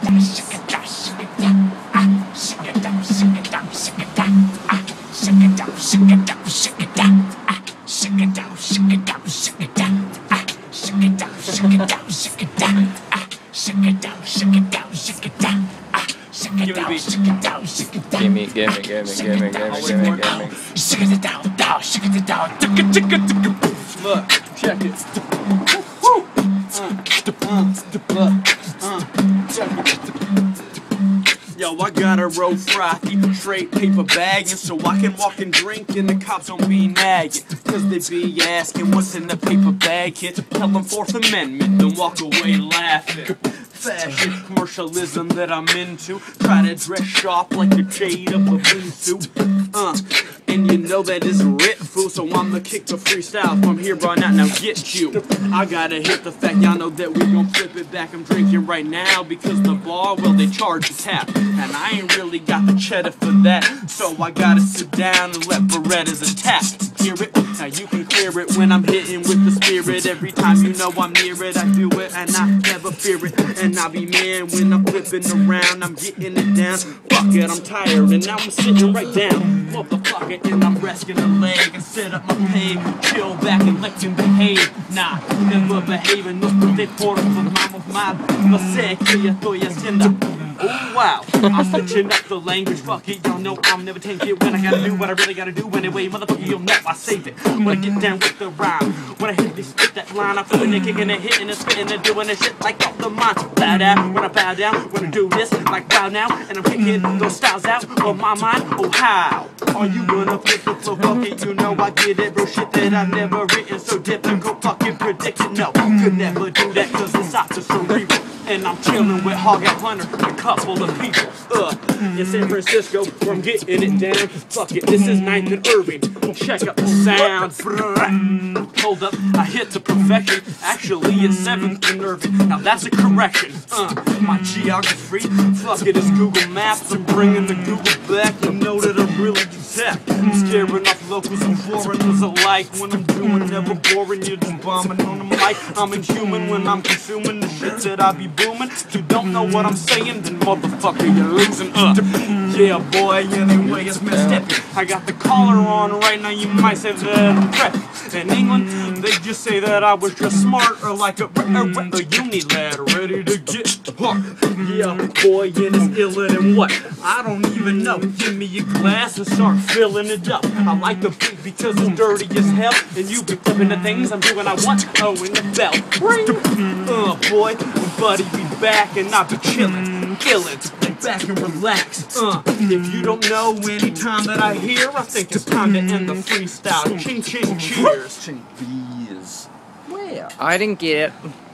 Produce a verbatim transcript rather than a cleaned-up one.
Gimme, gimme, gimme, gimme, gimme, gimme, gimme. Look, check it. Woo! Uh, uh, look, uh, check it. Yo, I got a roll frothy, straight paper bagging, so I can walk and drink and the cops don't be nagging. Cause they be asking what's in the paper bag, kid. Tell them Fourth Amendment, then walk away laughing. Fashion, commercialism that I'm into. Try to dress sharp like the shade of a blue suit. Uh, and you know that is writ, fool, so I'ma kick the freestyle from here on out. Now get you. I gotta hit the fact, y'all know that we gon' flip it back. I'm drinking right now because the bar, well, they charge the tap. And I ain't really got the cheddar for that, so I gotta sit down and let Berettas attack. Hear it? Now you can clear it when I'm hitting with the spirit. Every time you know I'm near it, I do it and I never fear it. And I be man when I'm flipping around, I'm getting it down. Fuck it, I'm tired and now I'm sitting right down. Motherfucker, and I'm resting a leg and set up my peg. Chill back and let him behave. Nah, never behaving. No estoy por vamos mal. No sé que yo estoy haciendo. Oh wow, I'm switching up the language, fuck it, y'all know I'm never take it when I gotta do what I really gotta do anyway, motherfucker, you'll know I saved it. When I get down with the rhyme, when I hit this, spit that line, I'm feeling it, kicking it, hitting it, spitting it, doing this shit like off the mind. Bow down, when I bow down, when I do this, like bow now, and I'm kicking those styles out of my mind. Oh how, are you gonna flip the flow, fuck it, you know I get it, bro, shit that I've never written, so difficult, fucking predict it, no, could never do that, cause it's out to cerebral. And I'm chillin' with Hog at Hunter, a couple of people, uh, in San Francisco, where I'm getting it down. Fuck it, this is ninth and Irving. Check out the sound. Hold up, I hit to perfection. Actually, it's seventh and Irving. Now that's a correction. Uh, my geography, fuck it, it's Google Maps. I'm bringing the Google back. You know that I'm really tech. I'm scaring off locals and foreigners alike. When I'm doing, never boring, you're just bombing on the mic. I'm inhuman when I'm consuming the shit that I be booming. If you don't know what I'm saying, then motherfucker, you're losing. Uh, yeah, boy, anyway, it's Mississippi. I got the collar on right now, you might say that I'm preppy. In England, they just say that I was just smart or like a, a, a uni lad ready to get hard. Yeah, boy, and it's iller than what? I don't even know. Give me a glass and start filling it up. I like the beat because it's dirty as hell, and you be flipping the things I'm doing I want. Oh, in the bell. Uh, boy, buddy be back and I be chillin', illin'. Lay back and relax. Uh, if you don't know any time that I hear, I think it's time to end the freestyle. Ching ching cheers. I didn't get it.